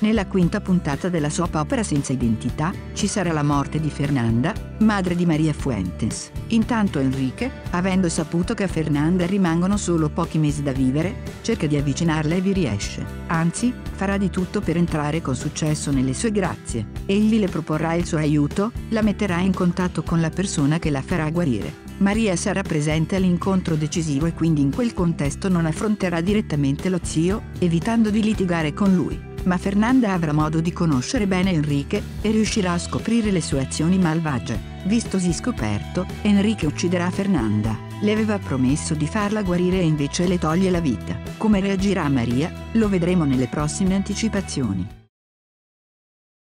Nella quinta puntata della soap opera Senza identità, ci sarà la morte di Fernanda, madre di Maria Fuentes. Intanto Enrique, avendo saputo che a Fernanda rimangono solo pochi mesi da vivere, cerca di avvicinarla e vi riesce. Anzi, farà di tutto per entrare con successo nelle sue grazie. Egli le proporrà il suo aiuto, la metterà in contatto con la persona che la farà guarire. Maria sarà presente all'incontro decisivo e quindi in quel contesto non affronterà direttamente lo zio, evitando di litigare con lui. Ma Fernanda avrà modo di conoscere bene Enrique, e riuscirà a scoprire le sue azioni malvagie. Vistosi scoperto, Enrique ucciderà Fernanda. Le aveva promesso di farla guarire e invece le toglie la vita. Come reagirà Maria, lo vedremo nelle prossime anticipazioni.